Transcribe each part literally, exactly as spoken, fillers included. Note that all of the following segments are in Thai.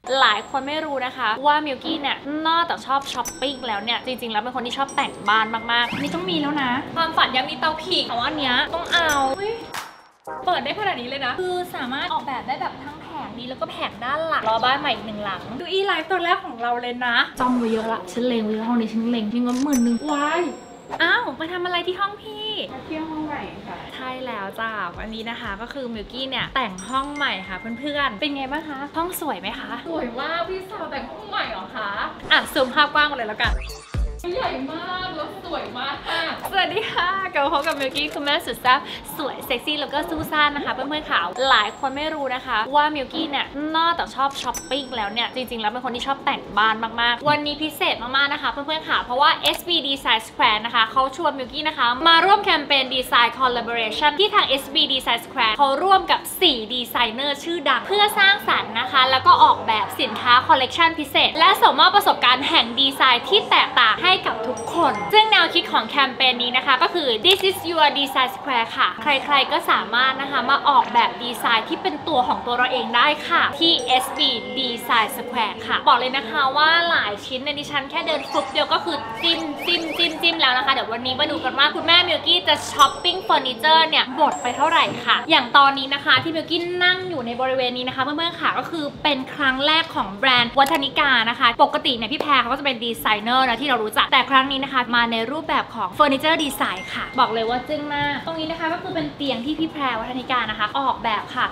หลายคนไม่รู้นะคะว่ามิลกี้เนี่ยนอกจากชอบช้อปปิ้งแล้วเนี่ยจริงๆแล้วเป็นคนที่ชอบแต่งบ้านมากๆนี่ต้องมีแล้วนะความฝันยังมีเตาผิงแต่ว่าอันเนี้ยต้องเอาเปิดได้ขนาดนี้เลยนะคือสามารถออกแบบได้แบบทั้งแผงนี้แล้วก็แผงด้านหลังรอบ้านใหม่อีกหนึ่งหลังดูอีไลฟ์ตัวแรกของเราเลยนะจอมไปเยอะละฉันเลงไว้ห้องนี้ฉันเลงมีเงินหมื่นหนึ่งวายอ้าวไปทำอะไรที่ห้องพี่มาเที่ยวห้องใหม่ค่ะใช่แล้วจ้าวันนี้นะคะก็คือมิลกี้เนี่ยแต่งห้องใหม่ค่ะเพื่อนๆเป็นไงบ้างคะห้องสวยไหมคะสวยมากพี่สาวแต่งห้องใหม่เหรอคะอ่ะซูมภาพกว้างมาเลยแล้วกันใหญ่มากแล้วสวยมากค่ะสวัสดีค่ะกลับมาพบกับมิลกี้คุณแม่สุดแซ่บสวยเซ็กซี่แล้วก็ซูซ่านะคะเพื่อนๆข่าวหลายคนไม่รู้นะคะว่ามิลกี้เนี่ยนอกจากชอบช้อปปิ้งแล้วเนี่ยจริงๆแล้วเป็นคนที่ชอบแต่งบ้านมากๆวันนี้พิเศษมากๆนะคะเพื่อนๆค่ะเพราะว่า เอส บี Design Square นะคะเขาชวนมิลกี้นะคะมาร่วมแคมเปญ Design Collaboration ที่ทาง เอส บี Design Square เขาร่วมกับสี่ดีไซเนอร์ชื่อดังเพื่อสร้างสรรค์นะคะแล้วก็ออกแบบสินค้าคอลเลกชันพิเศษและส่งมอบประสบการณ์แห่งดีไซน์ที่แตกต่างให้กับทุกคนซึ่งแนวคิดของแคมเปญนี้นะคะก็คือ This is your design square ค่ะใครๆก็สามารถนะคะมาออกแบบดีไซน์ที่เป็นตัวของตัวเราเองได้ค่ะที่ เอส บี Design Square ค่ะบอกเลยนะคะว่าหลายชิ้นในดิฉันแค่เดินฟุบเดียวก็คือจิ้มจิ้มจิ้มจิ้มแล้วนะคะเดี๋ยววันนี้มาดูกันว่าคุณแม่มิลกี้จะช้อปปิ้งเฟอร์นิเจอร์เนี่ยหมดไปเท่าไหร่ค่ะอย่างตอนนี้นะคะที่มิลกี้นั่งอยู่ในบริเวณนี้นะคะเพื่อนๆค่ะก็คือเป็นครั้งแรกของแบรนด์วัฒนิกานะคะปกติเนี่ยพี่แพรเขาก็จะเป็นดีไซเนอร์นะที่เรารู้จักแต่ครั้งนี้นะคะมาในรูปแบบของเฟอร์นิเจอร์ดีไซน์ค่ะบอกเลยว่าจึ้งมากตรงนี้นะคะก็คือเป็นเตียงที่พี่แพรวัฒนิกานะคะออกแบบค่ะ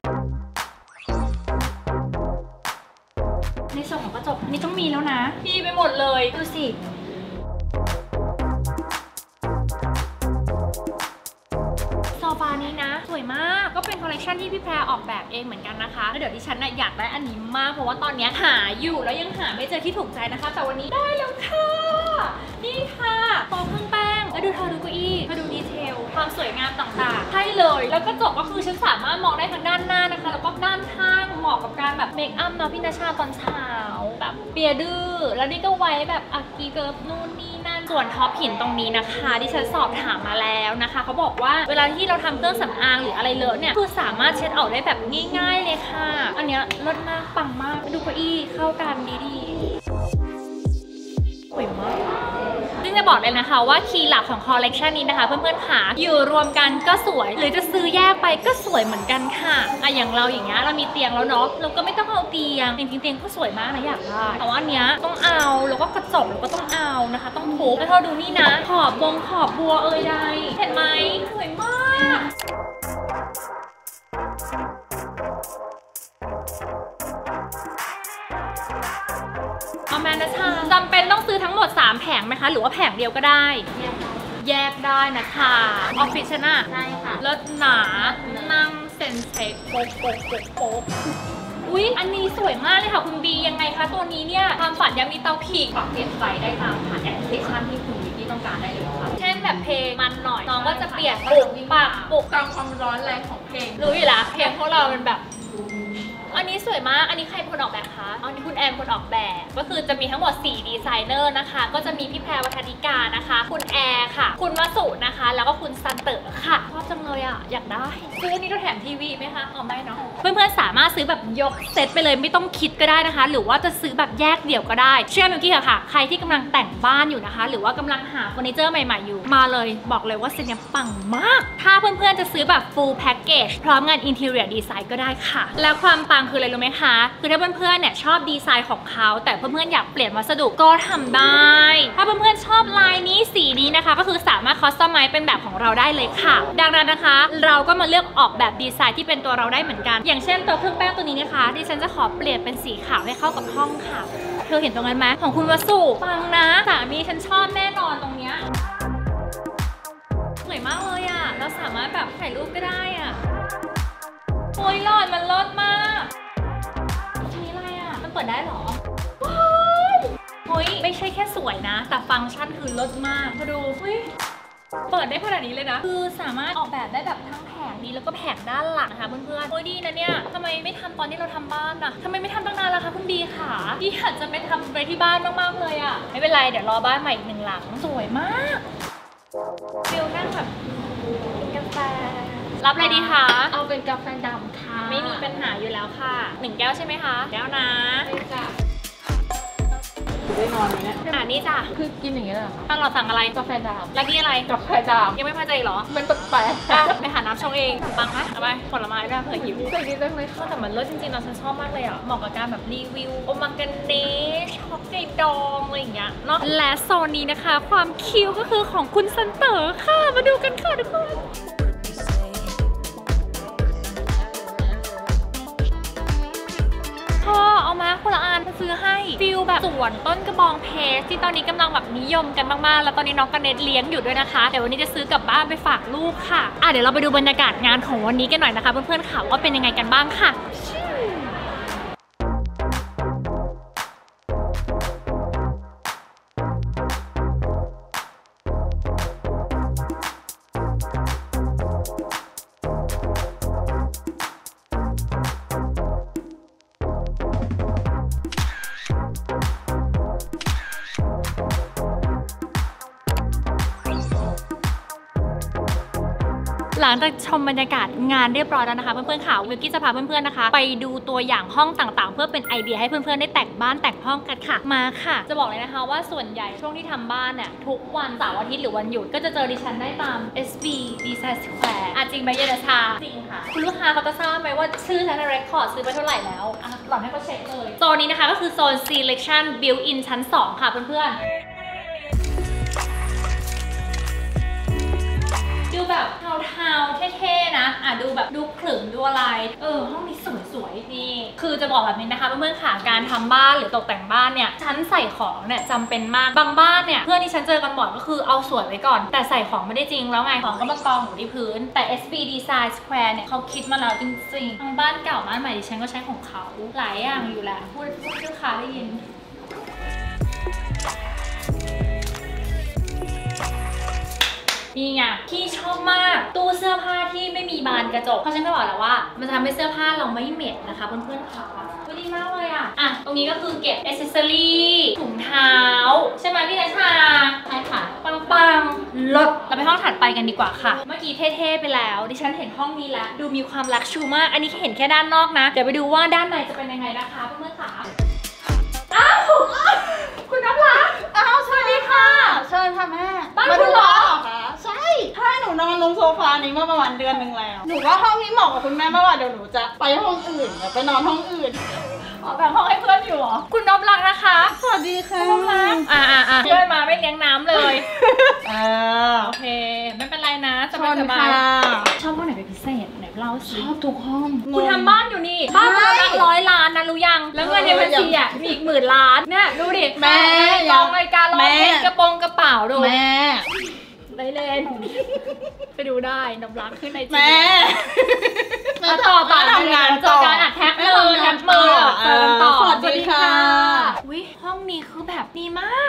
ในส่วนของกระจกอันนี้ต้องมีแล้วนะดีไปหมดเลยดูสิโซฟานี้นะสวยมากก็เป็นคอลเลคชันที่พี่แพรออกแบบเองเหมือนกันนะคะแล้วเดี๋ยวดิฉันน่ะอยากได้อันนี้มากเพราะว่าตอนนี้หาอยู่แล้วยังหาไม่เจอที่ถูกใจนะคะแต่วันนี้ได้แล้วค่ะนี่ค่ะโต๊ะเครื่องแป้งแล้วดูเธอดูเก้าอี้มาดูดีเทลความสวยงามต่างๆใช่เลยแล้วกระจกก็คือฉันสามารถมองได้ทั้งด้านหน้านะคะแล้วก็ด้านข้างเหมาะกับการแบบเมคอัพเนาะพี่นาชาตอนเช้าแบบเปียดื้อแล้วนี่ก็ไว้แบบอากีเกิร์ฟนู่นนี่นั่นส่วนท็อปหินตรงนี้นะคะที่ฉันสอบถามมาแล้วนะคะเขาบอกว่าเวลาที่เราทำเครื่องสำอางหรืออะไรเลอะเนี่ยคือสามารถเช็ดออกได้แบบง่ายๆเลยค่ะอันเนี้ยเลิศมากปังมากดูเก้าอี้เข้ากันดีๆสวยมากซึ่งจะบอกเลยนะคะว่าคีย์หลักของคอลเลกชันนี้นะคะเพื่อนๆค่ะอยู่รวมกันก็สวยหรือจะซื้อแยกไปก็สวยเหมือนกันค่ะอะอย่างเราอย่างเงี้ยเรามีเตียงแล้วเนาะเราก็ไม่ต้องเอาเตียงจริงๆเตียงก็สวยมากนะอยากได้แต่ว่าอันเนี้ยต้องเอาแล้วก็กระจกเราก็ต้องเอานะคะต้องทุบแล้วเราดูนี่นะขอบบงขอบบัวเอ่ยใดเห็นไหมสวยมากเอาแมนนะชาจำเป็นต้องซื้อทั้งหมดสามแผงไหมคะหรือว่าแผงเดียวก็ได้แยกได้นะคะออฟฟิศน่ะใช่ค่ะเลิศหนานั่งเซนเซ็กโป๊กโป๊กโป๊กโป๊กอุ๊ยอันนี้สวยมากเลยค่ะคุณบียังไงคะตัวนี้เนี่ยความฝันยังมีเตาผิงปรับเปลี่ยนไฟได้ตามผ่านแอปพลิเคชันที่คุณบีที่ต้องการได้เลยค่ะเช่นแบบเพลงมันหน่อยน้องก็จะเปลี่ยนปลุกปากปลุกตามความร้อนแรงของเพลงรู้อยู่แล้วเพลงพวกเราเป็นแบบอันนี้สวยมากอันนี้ใครเป็นคนออกแบบคะอันนี้คุณแอนคนออกแบบก็คือจะมีทั้งหมดสี่ดีไซเนอร์นะคะก็จะมีพี่แพรวัฒนิกานะคะคุณแอร์ค่ะคุณวสุนะคะแล้วก็คุณซันเตอร์ค่ะชอบจังเลยอ่ะอยากได้ซื้ออันนี้เราแถมทีวีไหมคะเอาไม่เนาะเพื่อนๆสามารถซื้อแบบยกเซตไปเลยไม่ต้องคิดก็ได้นะคะหรือว่าจะซื้อแบบแยกเดี่ยวก็ได้เชื่อมิลกี้ค่ะค่ะใครที่กำลังแต่งบ้านอยู่นะคะหรือว่ากำลังหาเฟอร์นิเจอร์ใหม่ๆอยู่มาเลยบอกเลยว่าเซ็ตเนี่ยปังมากถ้าเพื่อนๆจะซื้อแบบ full package พร้อมงาน interior design ก็ได้ค่ะแล้วความปังคืออะไรรู้ไหมคะคือถ้าเพื่อนๆเนี่ยชอบดีไซน์ของเขาแต่เพื่อนๆอยากเปลี่ยนวัสดุก็ทำได้ถ้าเพื่อนๆชอบลายนี้สีนี้นะคะก็คือสามารถคอสตอมไมซ์เป็นแบบของเราได้เลยค่ะดังนั้นนะคะเราก็มาเลือกออกแบบดีไซน์ที่เป็นตัวเราได้เหมือนกันอย่างเช่นตัวเครื่องแป้งตัวนี้นะคะดิฉันจะขอเปลี่ยนเป็นสีขาวให้เข้ากับห้องค่ะเธอเห็นตรงนั้นไหมของคุณวสุปังนะสามีฉันชอบแน่นอนตรงเนี้ยสวยมากเลยอ่ะเราสามารถแบบถ่ายรูปก็ได้อ่ะโอ้ยหลอดมันเลิศมากเปิดได้หรอเฮ้ยไม่ใช่แค่สวยนะแต่ฟังก์ชันคือเลิศมากมาดูเฮ้ยเปิดได้ขนาดนี้เลยนะคือสามารถออกแบบได้แบบทั้งแผงนี้แล้วก็แผงด้านหลังนะคะเพื่อนๆโอ้ยดีนะเนี่ยทำไมไม่ทำตอนที่เราทำบ้านอะทำไมไม่ทำตั้งนานล่ะคะคุณบีค่ะพี่อยากจะไปทำไปที่บ้านมากๆเลยอะไม่เป็นไรเดี๋ยวรอบ้านใหม่อีกหนึ่งหลังสวยมากฟิลนั่งแบบกาแฟรับอะไรดีคะเอาเป็นกาแฟดำค่ะไม่มีปัญหาอยู่แล้วค่ะหนึ่งแก้วใช่ไหมคะแก้วนะอนไหมเนี่ยอ่านี่จ้ะคือกินอย่างเงี้ยเหรอตลอดสั่งอะไรกาแฟดแล้วนี่อะไรำกาแฟดยังไม่พอใจอีกเหรอำมันแปลกอ่ะไปหาน้ำชงเองปังไหมเอาไปผลไม้ด้วยเผื่อหิวๆใส่ดีจังเลยค่ะแต่มันเลิศจริงๆเราฉันชอบมากเลยอ่ะเหมาะกับการแบบรีวิวโอมากาเนชช็อกไก่ดองอะไรอย่างเงี้ยเนาะและโซนนี้นะคะความคิวก็คือของคุณซันเตอร์ค่ะมาดูกันค่ะทุกคนพอเอามาคนละอันซื้อให้ฟิลแบบสวนต้นกระบองเพชรที่ตอนนี้กำลังแบบนิยมกันมากๆแล้วตอนนี้น้องกระเน็ตเลี้ยงอยู่ด้วยนะคะเดี๋ยววันนี้จะซื้อกลับบ้านไปฝากลูกค่ะอ่ะเดี๋ยวเราไปดูบรรยากาศงานของวันนี้กันหน่อยนะคะเพื่อนๆค่ะว่าเป็นยังไงกันบ้างค่ะหลังจากชมบรรยากาศงานเรียบร้อยแล้วนะคะเพื่อนๆค่ะวิวกี้จะพาเพื่อนๆนะคะไปดูตัวอย่างห้องต่างๆเพื่อเป็นไอเดียให้เพื่อนๆได้แต่งบ้านแต่งห้องกันค่ะมาค่ะจะบอกเลยนะคะว่าส่วนใหญ่ช่วงที่ทำบ้านเนี่ยทุกวันเสาร์อาทิตย์หรือวันหยุดก็จะเจอดิฉันได้ตาม เอส บี Design Square อ่ะจริงไหมเยนชาจริงค่ะคุณลูกค้าเขาจะทราบไหมว่าชื่อฉันในเรคคอร์ดซื้อไปเท่าไหร่แล้วอ่ะหล่อนให้เขาเช็คเลยโซนนี้นะคะก็คือโซน Selection Built-in ชั้นสองค่ะเพื่อนๆดูแบบเทาๆเท่ๆนะอ่ะดูแบบดูขรึมดูอะไรเออห้องนี้สวยๆนี่คือจะบอกแบบนี้นะคะเพื่อนๆค่ะการทำบ้านหรือตกแต่งบ้านเนี่ยชั้นใส่ของเนี่ยจำเป็นมากบางบ้านเนี่ยเพื่อนที่ฉันเจอกันบ่อยก็คือเอาสวยไว้ก่อนแต่ใส่ของไม่ได้จริงแล้วไงของก็มากองอยู่ที่พื้นแต่ เอส บี Design Square เนี่ยเขาคิดมาแล้วจริงๆทั้งบ้านเก่าบ้านใหม่ดิฉันก็ใช้ของเขาหลายอย่างอยู่แหละพูดพูดลูกค้าได้ยินนี่ไงที่ชอบมากตู้เสื้อผ้าที่ไม่มีบานกระจกเพราะฉันก็บอกแล้วว่ามันจะทำให้เสื้อผ้าเราไม่เหม็นนะคะเพื่อนๆค่ะดีมากเลยอ่ะอ่ะตรงนี้ก็คือเก็บอ c เซสซอรี่ถุงเท้าใช่ไหมพี่นัชชาใช่ค่ะปังๆลดเราไปห้องถัดไปกันดีกว่าค่ะเมื่อกี้เท่ๆไปแล้วดิฉันเห็นห้องนี้แล้วดูมีความลักชูมากอันนี้เห็นแค่ด้านนอกนะเดี๋ยวไปดูว่าด้านในจะเป็นยังไงนะคะเพื่อนๆค่ะอ้าวคุณน้ำรักอ้าวสวัสดีค่ะเชิญค่ะแม่บ้านคุณเหรอคะใช่ถ้าหนูนอนลงโซฟานี้มาประมาณเดือนหนึ่งแล้วหนูว่าห้องนี้เหมาะกับคุณแม่มากกว่าเดี๋ยวหนูจะไปห้องอื่นเดี๋ยวไปนอนห้องอื่นอ๋อแบ่งห้องให้เพื่อนอยู่เหรอคุณนพรักนะคะสวัสดีค่ะนพรักอ่าอ่าอ่าเพื่อนมาไม่เลี้ยงน้ำเลยอ่าโอเคไม่เป็นไรนะสบายสบายชอบห้องไหนเป็นพิเศษไหนเล่าสิชอบทุกห้องคุณทำบ้านอยู่นี่บ้านคุณรักร้อยล้านนะรู้ยังแล้วเงินในบัญชีอ่ะมีอีกหมื่นล้านเนี่ยดูดิแม่ลองรายการลองเพชรกระโปรงกระเป๋าดูแม่ได้เล่นไปดูได้น้ำรักขึ้นในจีแม่ต่อต่อทำงานต่อการอัดแท็บมือแท็บมือต่อสวัสดีค่ะวิห้องนี้คือแบบดีมาก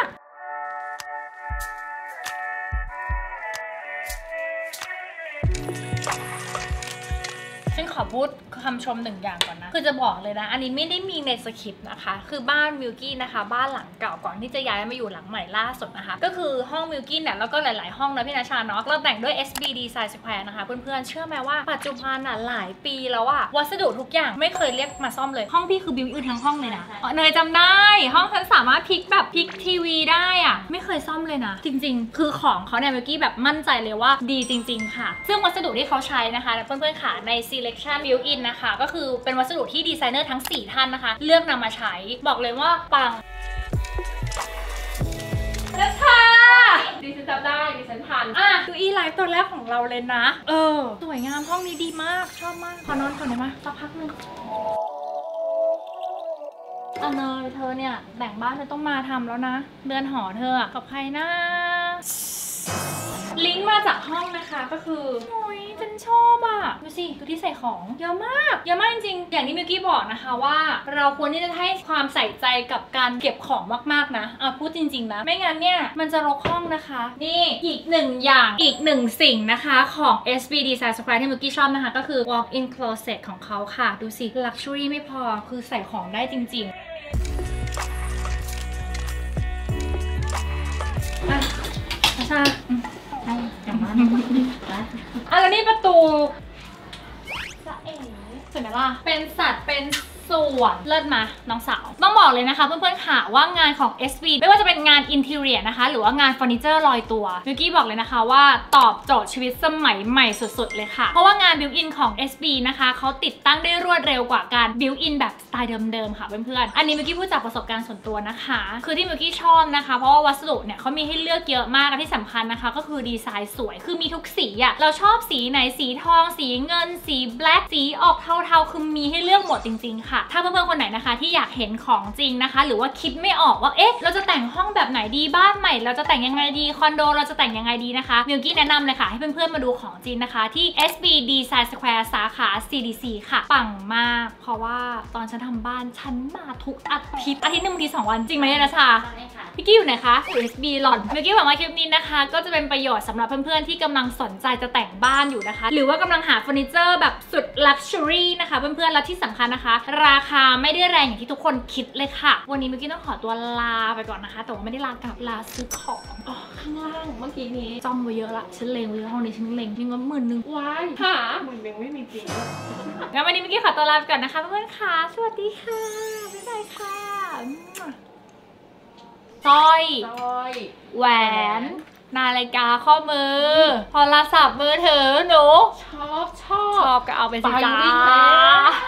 ฉันขอพูดคำชมหนึ่งอย่างก่อนนะคือจะบอกเลยนะอันนี้ไม่ได้มีในสคริปต์นะคะคือบ้านมิลกี้นะคะบ้านหลังเก่าก่อนที่จะย้ายมาอยู่หลังใหม่ล่าสุดนะคะก็คือห้องมิลกี้เนี่ยแล้วก็หลายๆห้องนะพี่นาชาเนาะเราแต่งด้วย เอส บี Design Square นะคะเพื่อนๆเชื่อไหมว่าปัจจุบันอ่ะหลายปีแล้วอะวัสดุทุกอย่างไม่เคยเรียกมาซ่อมเลยห้องพี่คือบิวอินทั้งห้องเลยนะเนยจำได้ห้องฉันสามารถพลิกแบบพลิกทีวีได้อะไม่เคยซ่อมเลยนะจริงๆคือของเขาเนี่ยมิลกี้แบบมั่นใจเลยว่าดีจริงๆค่ะซึ่งวัสดุที่เขาใช้นะคะเพื่อนๆค่ะใน Selection Built-in นะคะก็คือเป็นวัสดุที่ดีไซเนอร์ทั้งสี่ท่านนะคะเลือกนำมาใช้บอกเลยว่าปังนัชชาดิฉันจำได้ดิฉันทันอ่ะดูอีไลฟ์ตัวแรกของเราเลยนะเออสวยงามห้องนี้ดีมากชอบมากขอนอนก่อนได้ไหมสักพักนึงอ่ะเนยเธอเนี่ยแบ่งบ้านเธอต้องมาทำแล้วนะเดือนหอเธอกับใครนะลิงก์มาจากห้องนะคะก็คือโอ้ยฉันชอบอ่ะดูสิดูที่ใส่ของเยอะมากเยอะมากจริงๆอย่างที่มิวกี้บอกนะคะว่าเราควรที่จะให้ความใส่ใจกับการเก็บของมากๆนะอ่ะพูดจริงๆนะไม่งั้นเนี่ยมันจะรกห้องนะคะนี่อีกหนึ่งอย่างอีกหนึ่งสิ่งนะคะของ เอส บี Design Square ที่มิวกี้ชอบนะคะก็คือ walk-in closet ของเขาค่ะดูสิ luxury ไม่พอคือใส่ของได้จริงๆอ่ะใช่อย่างนั้นอ่ะแล้วนี่ประตูจะเอ๋สวยไหมล่ะเป็นสัตว์เป็นส่วนเลิศมาน้องสาวต้องบอกเลยนะคะเพื่อนๆค่ะว่างานของ เอส บี ไม่ว่าจะเป็นงานอินทีเรียนะคะหรือว่างานเฟอร์นิเจอร์ลอยตัวมิวกี้บอกเลยนะคะว่าตอบโจทย์ชีวิตสมัยใหม่สุดๆเลยค่ะเพราะว่างานบิวอินของ เอส บี นะคะเขาติดตั้งได้รวดเร็วกว่าการบิวอินแบบสไตล์เดิมๆค่ะเพื่อนๆอันนี้มิวกี้พูดจากประสบการณ์ส่วนตัวนะคะคือที่มิวกี้ชอบนะคะเพราะว่าวัสดุเนี่ยเขามีให้เลือกเยอะมากและที่สำคัญนะคะก็คือดีไซน์สวยคือมีทุกสีอะเราชอบสีไหนสีทองสีเงินสีแบล็กสีออกเทาๆคือมีให้เลือกหมดจริงๆค่ะถ้าเพื่อนๆคนไหนนะคะที่อยากเห็นของจริงนะคะหรือว่าคิดไม่ออกว่าเอ๊ะเราจะแต่งห้องแบบไหนดีบ้านใหม่เราจะแต่งยังไงดีคอนโดเราจะแต่งยังไงดีนะคะมิวกี้แนะนำเลยค่ะให้เพื่อนๆมาดูของจริงนะคะที่ เอส บี Design Square สาขา ซี ดี ซี ค่ะปังมากเพราะว่าตอนฉันทำบ้านฉันมาทุกอาทิตย์อาทิตย์หนึ่งทีสองวันจริงไหมนะชาพี่กี้อยู่ไหนคะอยู่ เอส บี หล่อนมิวกี้หวังว่าคลิปนี้นะคะก็จะเป็นประโยชน์สำหรับเพื่อนๆที่กำลังสนใจจะแต่งบ้านอยู่นะคะหรือว่ากำลังหาเฟอร์นิเจอร์แบบสุด Luxury นะคะเพื่อนๆและที่สำคัญนะคะราคาไม่ได้แรงอย่างที่ทุกคนคิดเลยค่ะวันนี้มิวกี้ต้องขอตัวลาไปก่อนนะคะแต่ว่าไม่ได้ลากลับลาซื้อของอ๋อข้างล่างเมื่อกี้นี้จ้องไว้เยอะละฉันเลงไว้ห้องนี้ฉันเลงมีเงินหมื่นนึงว้ายหาหมื่นหนึ่งไม่มีจริงงั้นวันนี้มิวกี้ขอตัวลาไปก่อนนะคะเพื่อนๆค่ะสวัสดีค่ะบ๊ายบายค่ะสร้อยร้อยแหวนนาฬิกาข้อมือโทรศัพท์มือถือหนูชอบชอชบอบก็เอาไปสิไปจ้าวิ่งแล้ว